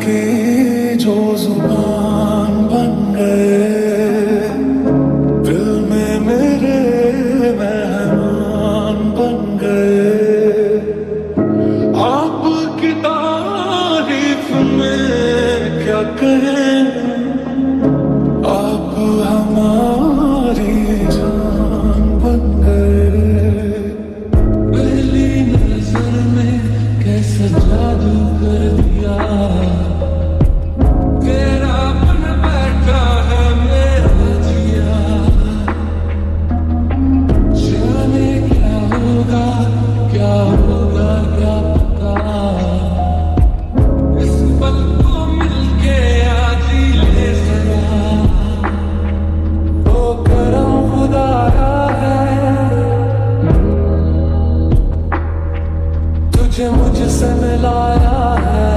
की जो जुबान बन गए, दिल में मेरे मेहमान बन गए। आपकी तारीफ में क्या कहें, आप हमारी जान बन गए। पहली नजर में कैसा जादू कर दिया, तेरा बन बैठा है मेरा जिया। जाने क्या होगा क्या होगा क्या पता, इस पल को मिलके आज ही ले जरा। ओ करम खुदाया है, तुझे मुझसे मिलाया है।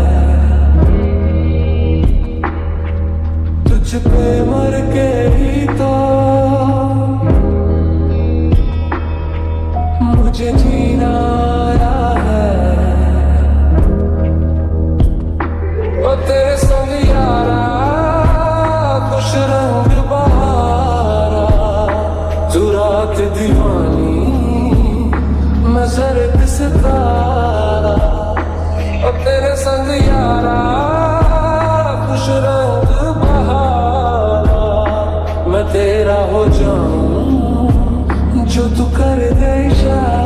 तुझ पे मर के ही तो मुझे जीना आया है। ओ तेरे संग यारा खुश रंग बहारा, तू रात दीवानी मैं जर्द सितारा। ओ तेरे संग यारा खुश रंग बहारा, मैं तेरा हो जाऊं जो तू कर दे इशारा।